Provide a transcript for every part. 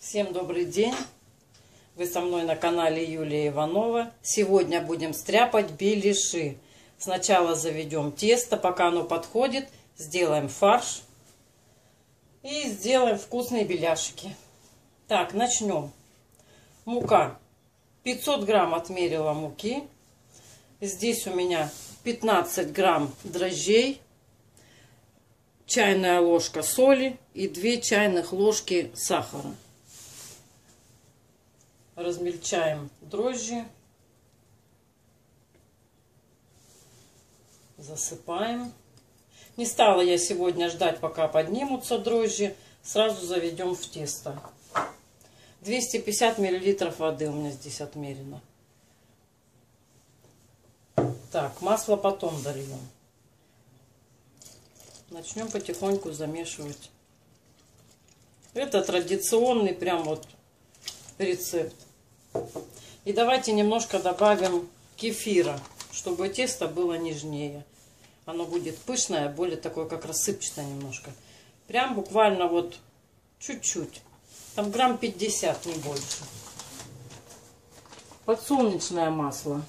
Всем добрый день! Вы со мной на канале Юлия Иванова. Сегодня будем стряпать беляши. Сначала заведем тесто, пока оно подходит, сделаем фарш и сделаем вкусные беляшики. Так, начнем. Мука. 500 грамм отмерила муки. Здесь у меня 15 грамм дрожжей, чайная ложка соли и 2 чайных ложки сахара. Размельчаем дрожжи, засыпаем. Не стала я сегодня ждать, пока поднимутся дрожжи, сразу заведем в тесто. 250 мл воды у меня здесь отмерено. Так, масло потом дольем. Начнем потихоньку замешивать. Это традиционный прям вот рецепт. И давайте немножко добавим кефира, чтобы тесто было нежнее. Оно будет пышное, более такое, как рассыпчатое немножко. Прям буквально вот чуть-чуть. Там грамм 50, не больше. Подсолнечное масло.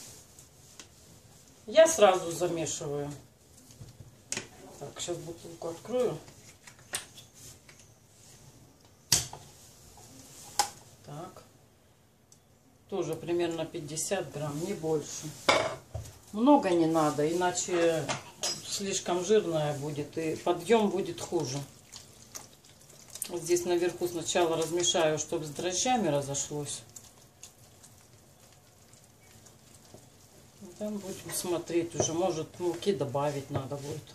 Я сразу замешиваю. Так, сейчас бутылку открою. Так. Тоже примерно 50 грамм, не больше. Много не надо, иначе слишком жирное будет и подъем будет хуже. Вот здесь наверху сначала размешаю, чтобы с дрожжами разошлось. Там будем смотреть уже, может муки добавить надо будет.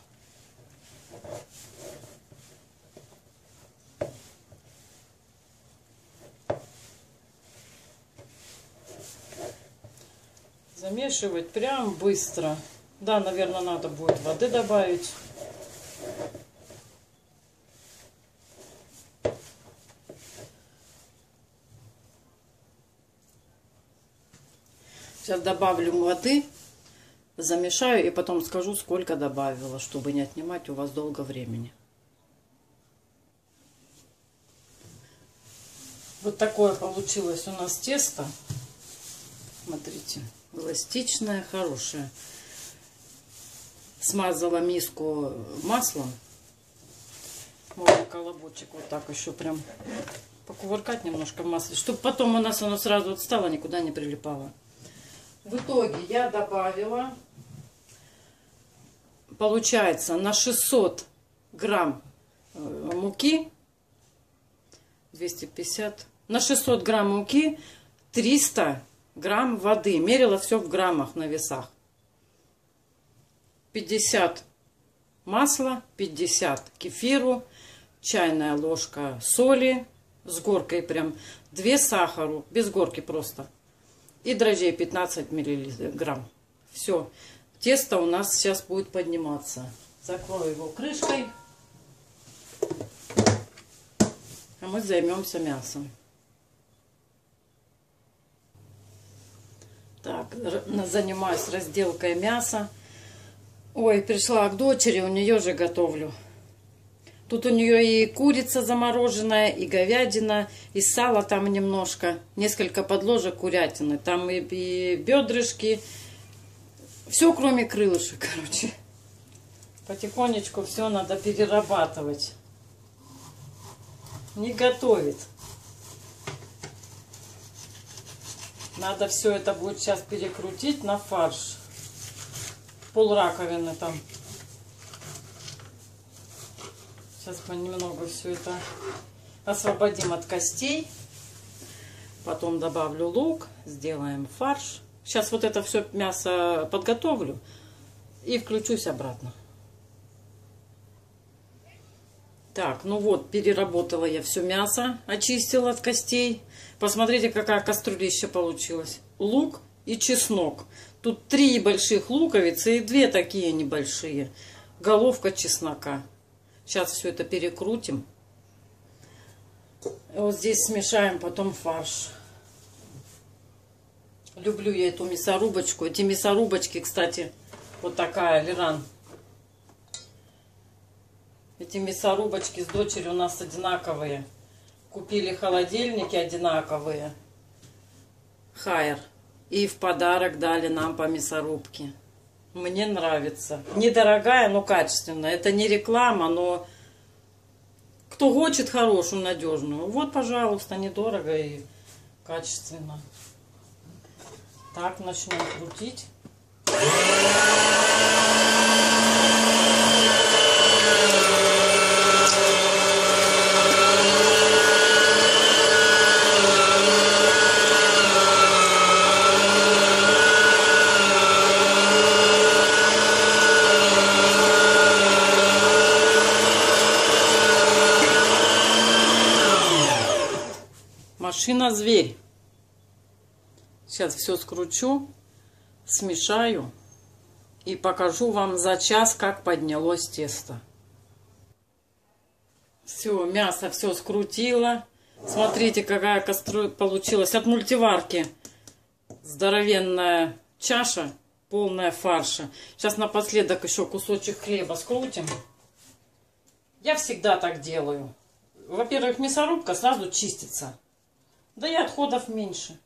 Замешивать прям быстро. Да, наверное, надо будет воды добавить. Сейчас добавлю воды, замешаю и потом скажу, сколько добавила, чтобы не отнимать у вас долго времени. Вот такое получилось у нас тесто. Смотрите. Эластичная, хорошая. Смазала миску маслом. Можно колобочек вот так еще прям покувыркать немножко в масле, чтобы потом у нас оно сразу отстало, никуда не прилипало. В итоге я добавила, получается, на 600 грамм муки, 250, на 600 грамм муки 300 грамм воды. Мерила все в граммах на весах. 50 масла, 50 кефиру, чайная ложка соли с горкой прям, 2 сахару, без горки просто. И дрожжей 15 миллиграмм. Все. Тесто у нас сейчас будет подниматься. Закрою его крышкой. А мы займемся мясом. Так, занимаюсь разделкой мяса. Ой, пришла к дочери, у нее же готовлю. Тут у нее и курица замороженная, и говядина, и сало там немножко. Несколько подложек курятины. Там и бедрышки. Все, кроме крылышек, короче. Потихонечку все надо перерабатывать. Не готовит. Надо все это будет сейчас перекрутить на фарш. Пол раковины там. Сейчас мы немного все это освободим от костей. Потом добавлю лук. Сделаем фарш. Сейчас вот это все мясо подготовлю. И включусь обратно. Так, ну вот, переработала я все мясо. Очистила от костей. Посмотрите, какая кастрюлища получилась. Лук и чеснок. Тут 3 больших луковицы и 2 такие небольшие. Головка чеснока. Сейчас все это перекрутим. И вот здесь смешаем потом фарш. Люблю я эту мясорубочку. Эти мясорубочки, кстати, вот такая, Леран. Эти мясорубочки с дочерью у нас одинаковые. Купили холодильники одинаковые. Хайер. И в подарок дали нам по мясорубке. Мне нравится. Недорогая, но качественная. Это не реклама, но кто хочет хорошую, надежную. Вот, пожалуйста, недорого и качественно. Так, начнем крутить. Машина зверь. Сейчас все скручу, смешаю и покажу вам за час, как поднялось тесто. Все, мясо все скрутила. Смотрите, какая кастрюля получилась. От мультиварки здоровенная чаша, полная фарша. Сейчас напоследок еще кусочек хлеба скрутим. Я всегда так делаю. Во-первых, мясорубка сразу чистится. Да и отходов меньше.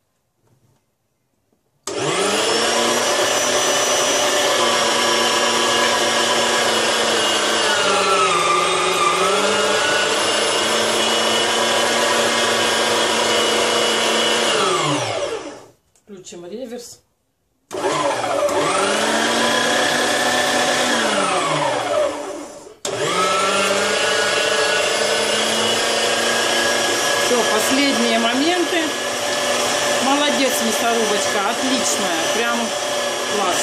Включим реверс. Последние моменты. Молодец, мясорубочка, отличная, прям класс.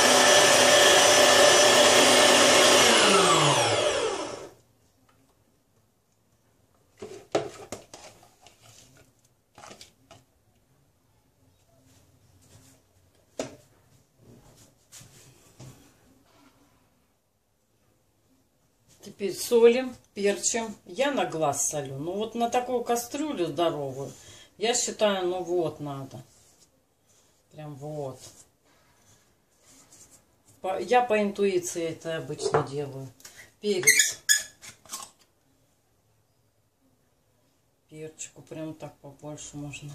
Теперь солим, перчим. Я на глаз солю. Ну вот на такую кастрюлю здоровую, я считаю, ну вот надо. Прям вот. Я по интуиции это обычно делаю. Перец. Перчику прям так побольше можно.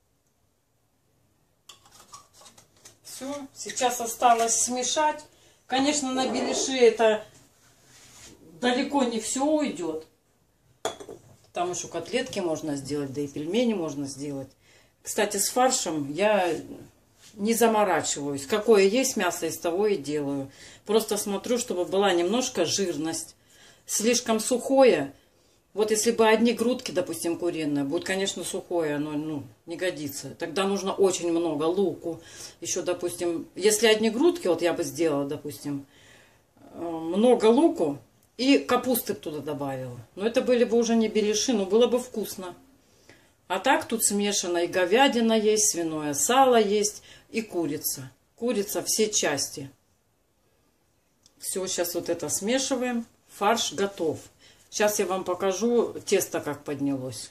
Все. Сейчас осталось смешать. Конечно, на беляши это далеко не все уйдет. Там еще котлетки можно сделать, да и пельмени можно сделать. Кстати, с фаршем я не заморачиваюсь. Какое есть мясо, из того и делаю. Просто смотрю, чтобы была немножко жирность. Слишком сухое. Вот если бы одни грудки, допустим, куриные, будет, конечно, сухое, оно не годится. Тогда нужно очень много луку. Еще, допустим, если одни грудки, вот я бы сделала, допустим, много луку. И капусты туда добавила. Но это были бы уже не беляши, но было бы вкусно. А так тут смешано и говядина есть, свиное сало есть, и курица. Курица все части. Все, сейчас вот это смешиваем. Фарш готов. Сейчас я вам покажу тесто, как поднялось.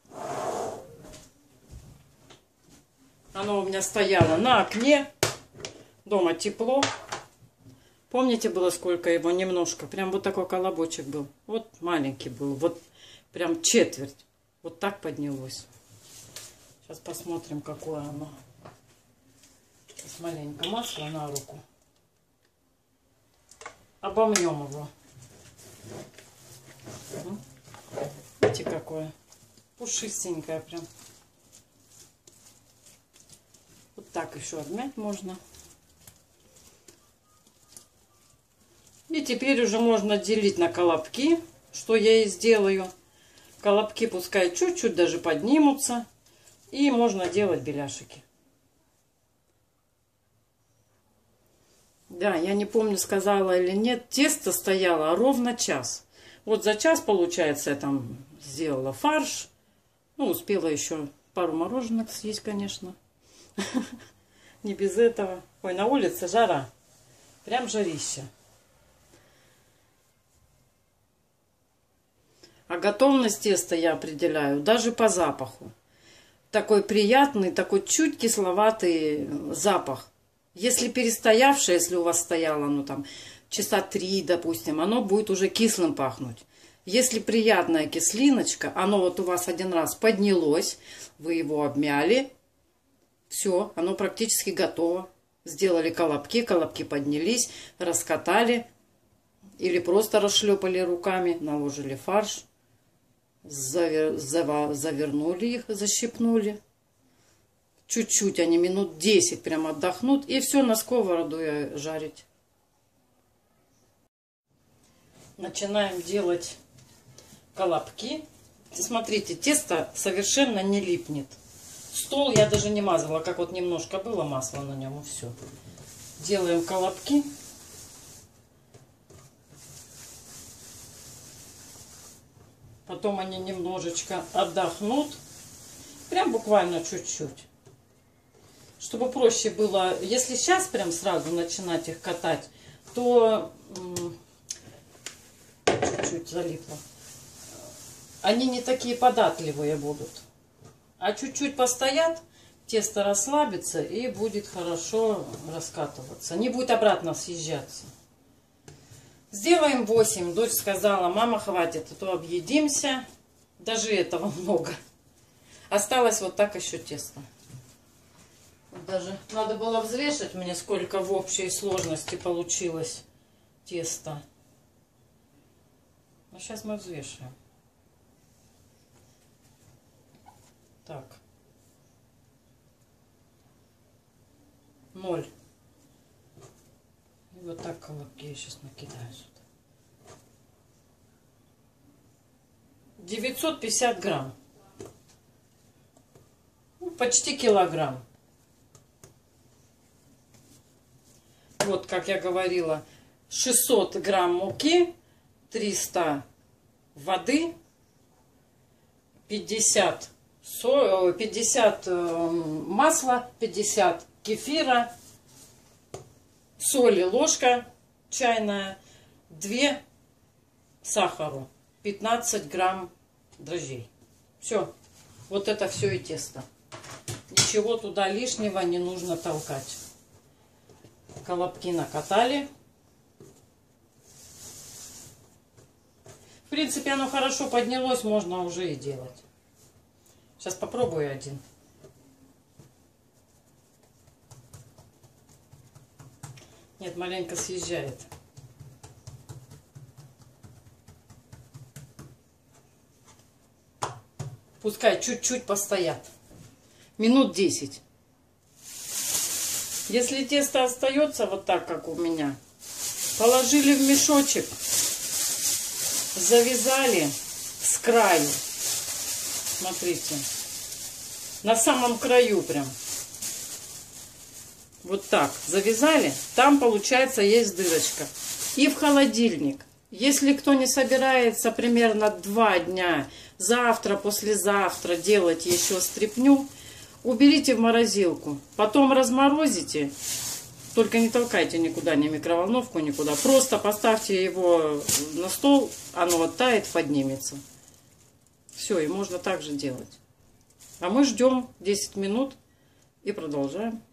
Оно у меня стояло на окне. Дома тепло. Помните, было сколько его? Немножко. Прям вот такой колобочек был. Вот маленький был. Вот прям четверть. Вот так поднялось. Сейчас посмотрим, какое оно. Сейчас маленько масла на руку. Обомнем его. Видите, какое? Пушистенькое прям. Вот так еще обмять можно. И теперь уже можно делить на колобки, что я и сделаю. Колобки пускай чуть-чуть даже поднимутся. И можно делать беляшики. Да, я не помню, сказала или нет. Тесто стояло ровно час. Вот за час, получается, я там сделала фарш. Ну, успела еще пару мороженок съесть, конечно. Не без этого. Ой, на улице жара. Прям жарища. А готовность теста я определяю даже по запаху. Такой приятный, такой чуть кисловатый запах. Если перестоявшее, если у вас стояло, ну там, часа 3, допустим, оно будет уже кислым пахнуть. Если приятная кислиночка, оно вот у вас один раз поднялось, вы его обмяли, все, оно практически готово. Сделали колобки, колобки поднялись, раскатали или просто расшлепали руками, наложили фарш, завернули их, защипнули. Чуть-чуть они минут 10 прям отдохнут, и все на сковороду жарить. Начинаем делать колобки. Смотрите, тесто совершенно не липнет. Стол я даже не мазала, как вот немножко было масла на нем, и все. Делаем колобки. Потом они немножечко отдохнут. Прям буквально чуть-чуть. Чтобы проще было, если сейчас прям сразу начинать их катать, то чуть-чуть залипло. Они не такие податливые будут. А чуть-чуть постоят, тесто расслабится и будет хорошо раскатываться. Не будет обратно съезжаться. Сделаем 8. Дочь сказала: мама, хватит, а то объедимся. Даже этого много. Осталось вот так еще тесто. Даже надо было взвешивать мне, сколько в общей сложности получилось тесто. Но сейчас мы взвешиваем. Так. 0. И вот так колобки я сейчас накидаю сюда. 950 грамм. Ну, почти килограмм. Вот, как я говорила, 600 грамм муки, 300 воды, 50 масла, 50 кефира, соли ложка чайная, 2 сахару, 15 грамм дрожжей. Все. Вот это все и тесто. Ничего туда лишнего не нужно толкать. Колобки накатали. В принципе, оно хорошо поднялось, можно уже и делать. Сейчас попробую один. Нет, маленько съезжает. Пускай чуть-чуть постоят. Минут 10. Если тесто остается вот так, как у меня, положили в мешочек, завязали с краю. Смотрите. На самом краю прям. Вот так завязали. Там, получается, есть дырочка. И в холодильник. Если кто не собирается примерно 2 дня, завтра, послезавтра делать еще стряпню, уберите в морозилку. Потом разморозите. Только не толкайте никуда, ни микроволновку, никуда. Просто поставьте его на стол, оно оттает, поднимется. Все, и можно так же делать. А мы ждем 10 минут и продолжаем.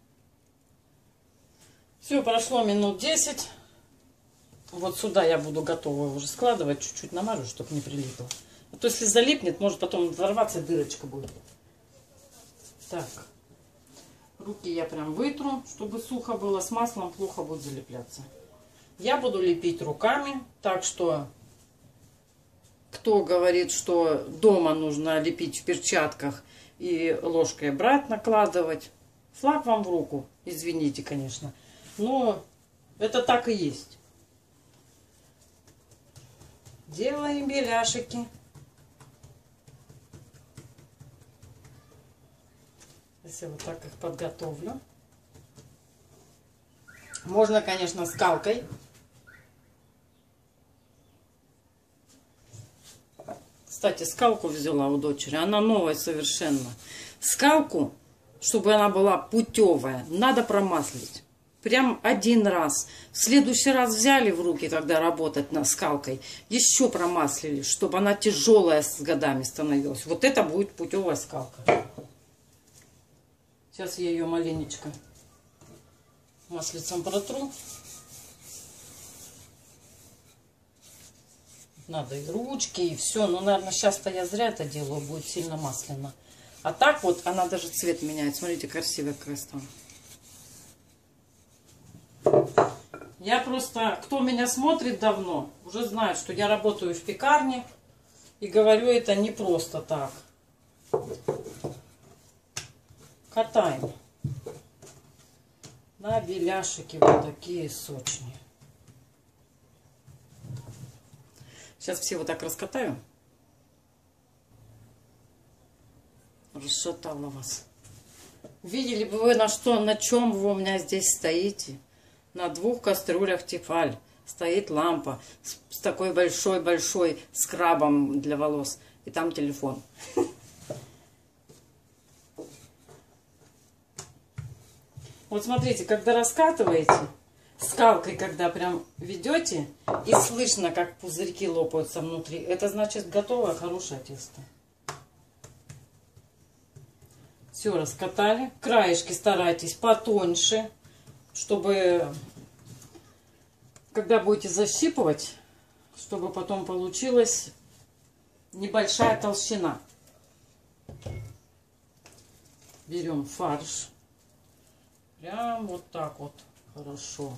Все, прошло минут 10. Вот сюда я буду готова уже складывать. Чуть-чуть намажу, чтобы не прилипло. А то если залипнет, может потом взорваться, дырочка будет. Так. Руки я прям вытру, чтобы сухо было. С маслом плохо будет залепляться. Я буду лепить руками. Так что, кто говорит, что дома нужно лепить в перчатках и ложкой брать, накладывать, флаг вам в руку. Извините, конечно. Но это так и есть. Делаем беляшики. Если вот так их подготовлю. Можно, конечно, скалкой. Кстати, скалку взяла у дочери. Она новая совершенно. Скалку, чтобы она была путевая, надо промаслить. Прям один раз. В следующий раз взяли в руки, когда работать на скалкой, еще промаслили, чтобы она тяжелая с годами становилась. Вот это будет путевая скалка. Сейчас я ее маленечко маслицем протру. Надо и ручки, и все. Но, наверное, сейчас-то я зря это делаю, будет сильно масляно. А так вот, она даже цвет меняет. Смотрите, красивая какая стала. Я просто, кто меня смотрит давно, уже знает, что я работаю в пекарне. И говорю это не просто так. Катаем на беляшики вот такие сочные. Сейчас все вот так раскатаю. Расшатала вас. Видели бы вы, на чем вы у меня здесь стоите? На 2 кастрюлях тефаль. Стоит лампа с такой большой-большой скрабом для волос. И там телефон. Вот смотрите, когда раскатываете, скалкой, когда прям ведете, и слышно, как пузырьки лопаются внутри, это значит готовое хорошее тесто. Все раскатали. Краешки старайтесь потоньше, чтобы, когда будете защипывать, чтобы потом получилась небольшая толщина. Берем фарш. Прям вот так вот хорошо.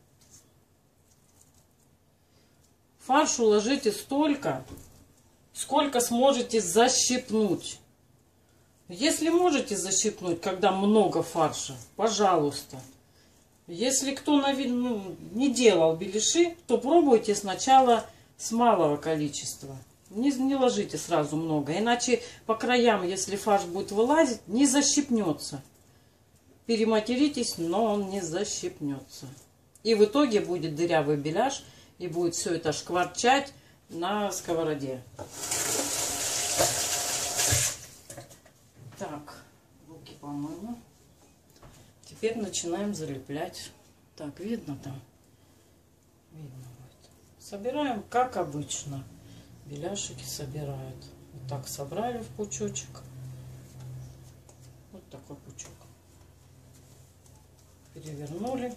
Фарш уложите столько, сколько сможете защипнуть. Если можете защипнуть, когда много фарша, пожалуйста. Если кто не делал беляши, то пробуйте сначала с малого количества. Не ложите сразу много, иначе по краям, если фарш будет вылазить, не защипнется. Перематеритесь, но он не защипнется. И в итоге будет дырявый беляш, и будет все это шкварчать на сковороде. Так, руки помыла. Теперь начинаем залеплять. Так, видно там? Видно будет. Собираем, как обычно. Беляшики собирают. Вот так собрали в пучочек. Вот такой пучок. Перевернули.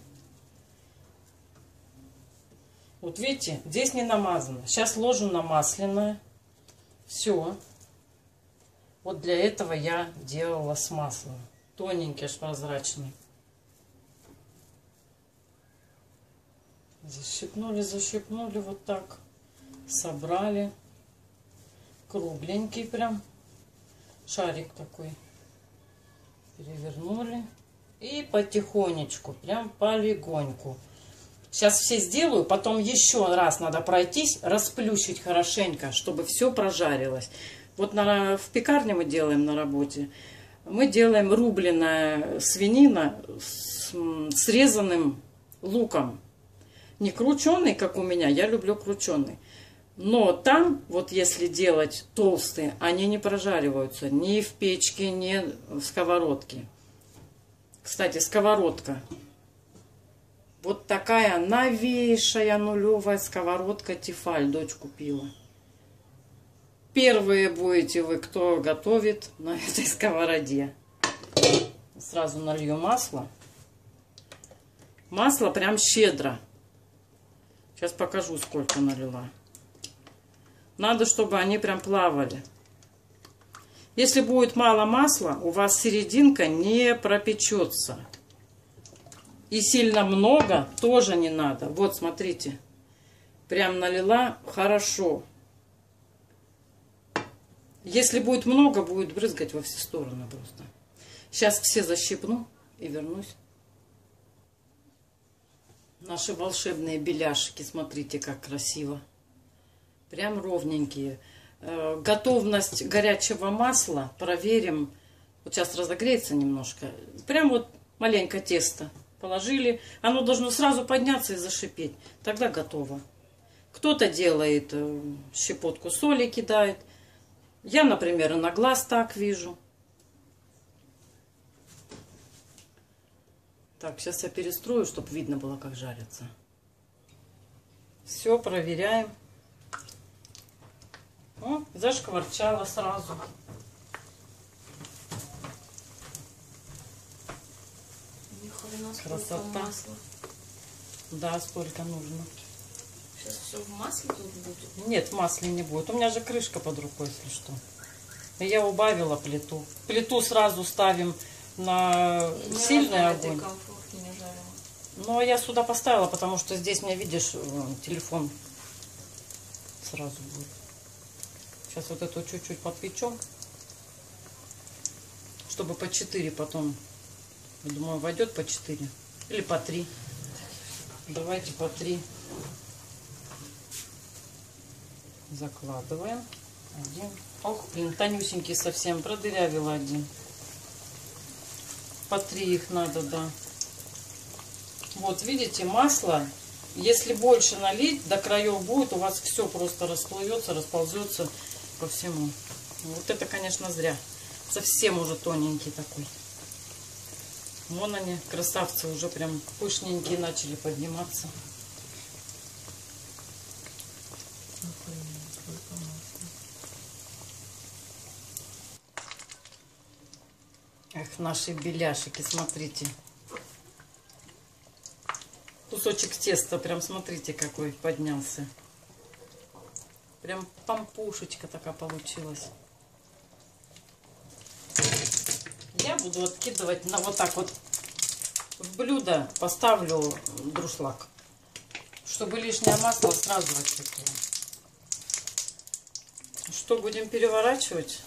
Вот видите, здесь не намазано. Сейчас ложу на масляное. Все. Вот для этого я делала с маслом. Тоненький, аж прозрачный. Защипнули вот так. Собрали. Кругленький прям. Шарик такой. Перевернули. И потихонечку, прям полегоньку. Сейчас все сделаю, потом еще раз надо пройтись, расплющить хорошенько, чтобы все прожарилось. Вот в пекарне мы делаем на работе. Мы делаем рубленая свинина с срезанным луком. Не крученый, как у меня, я люблю крученый. Но там, вот если делать толстые, они не прожариваются ни в печке, ни в сковородке. Кстати, сковородка. Вот такая новейшая нулевая сковородка Тефаль. Дочь купила. Первые будете вы, кто готовит на этой сковороде. Сразу налью масло. Масло прям щедро. Сейчас покажу, сколько налила. Надо, чтобы они прям плавали. Если будет мало масла, у вас серединка не пропечется. И сильно много тоже не надо. Вот, смотрите. Прям налила хорошо. Если будет много, будет брызгать во все стороны просто. Сейчас все защипну и вернусь. Наши волшебные беляшики. Смотрите, как красиво. Прям ровненькие. Готовность горячего масла проверим. Вот сейчас разогреется немножко. Прям вот маленько тесто положили. Оно должно сразу подняться и зашипеть. Тогда готово. Кто-то делает щепотку соли, кидает. Я, например, и на глаз так вижу. Так, сейчас я перестрою, чтобы видно было, как жарится. Все, проверяем. О, зашкварчало сразу. Ни хрена, Красота. масла. Да, сколько нужно. Сейчас все в масле тут будет? Нет, в масле не будет. У меня же крышка под рукой, если что. И я убавила плиту. Плиту сразу ставим на сильный огонь. Но я сюда поставила, потому что здесь, мне видишь, телефон сразу будет. Сейчас вот эту чуть-чуть подпечем, чтобы по 4 потом, я думаю, войдет по 4 или по 3. Давайте по 3 закладываем. Один. Ох, блин, тонюсенький совсем, продырявила один. По 3 их надо, да. Вот, видите, масло, если больше налить, до краев будет, у вас все просто расплывется, расползется по всему. Вот это, конечно, зря. Совсем уже тоненький такой. Вон они, красавцы, уже прям пышненькие начали подниматься. Эх, наши беляшики, смотрите. Кусочек теста, прям смотрите, какой поднялся. Прям пампушечка такая получилась. Я буду откидывать на вот так вот в блюдо, поставлю друшлаг, чтобы лишнее масло сразу отсекло. Что, будем переворачивать?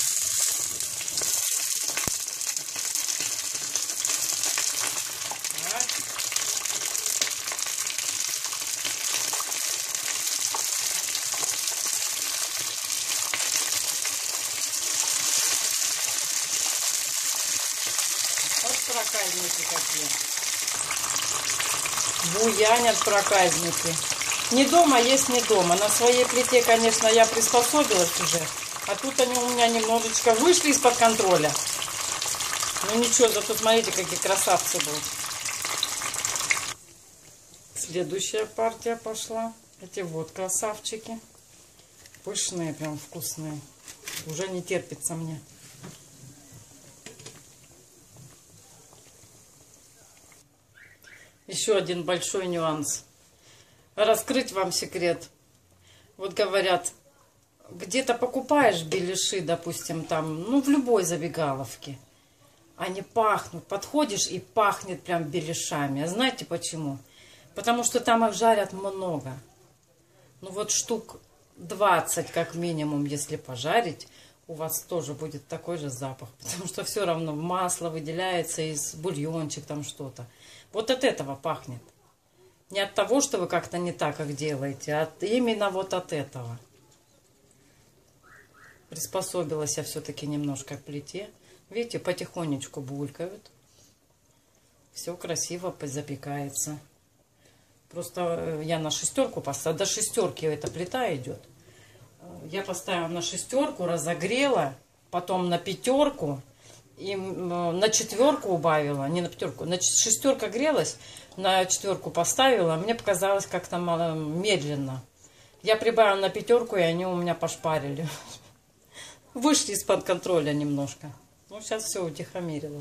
Проказники какие. Буянят проказники. Не дома есть не дома. На своей плите, конечно, я приспособилась уже. А тут они у меня немножечко вышли из-под контроля. Ну ничего, зато смотрите, какие красавцы будут. Следующая партия пошла. Эти вот красавчики. Пышные, прям вкусные. Уже не терпится мне. Еще один большой нюанс. Раскрыть вам секрет. Вот говорят, где-то покупаешь беляши, допустим, там, ну, в любой забегаловке. Они пахнут. Подходишь и пахнет прям беляшами. А знаете почему? Потому что там их жарят много. Ну, вот штук 20 как минимум, если пожарить, у вас тоже будет такой же запах. Потому что все равно масло выделяется из бульончик, там что-то. Вот от этого пахнет. Не от того, что вы как-то не так их делаете, а именно вот от этого. Приспособилась я все-таки немножко к плите. Видите, потихонечку булькают. Все красиво запекается. Просто я на шестерку поставила. До шестерки эта плита идет. Я поставила на шестерку, разогрела, потом на пятерку. И на четверку убавила, не на пятерку, на шестерка грелась, на четверку поставила, мне показалось как-то медленно. Я прибавила на пятерку, и они у меня пошпарили. Вышли из-под контроля немножко. Ну, сейчас все утихомирило.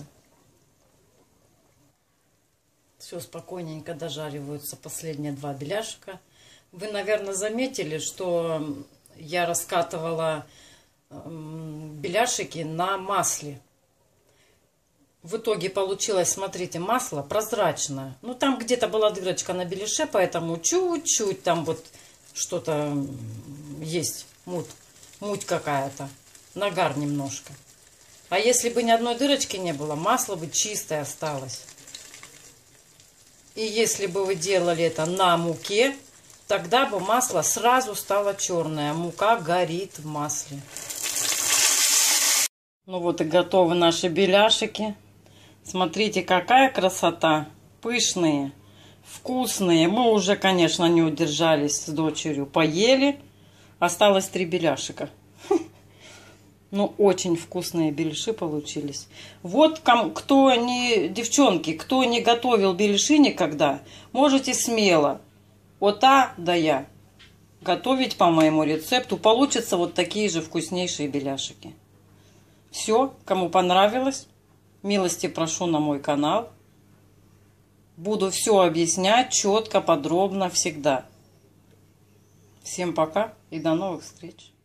Все спокойненько дожариваются последние два беляшика. Вы, наверное, заметили, что я раскатывала беляшики на масле. В итоге получилось, смотрите, масло прозрачное. Ну, там где-то была дырочка на беляше, поэтому чуть-чуть там вот что-то есть, муть какая-то, нагар немножко. А если бы ни одной дырочки не было, масло бы чистое осталось. И если бы вы делали это на муке, тогда бы масло сразу стало черное. Мука горит в масле. Ну вот и готовы наши беляшики. Смотрите, какая красота. Пышные, вкусные. Мы уже, конечно, не удержались с дочерью. Поели. Осталось 3 беляшика. Ну, очень вкусные беляши получились. Вот кто не, девчонки, кто не готовил беляши никогда, можете смело от А до Я готовить по моему рецепту. Получатся вот такие же вкуснейшие беляшики. Все, кому понравилось, милости прошу на мой канал. Буду все объяснять четко, подробно, всегда. Всем пока и до новых встреч!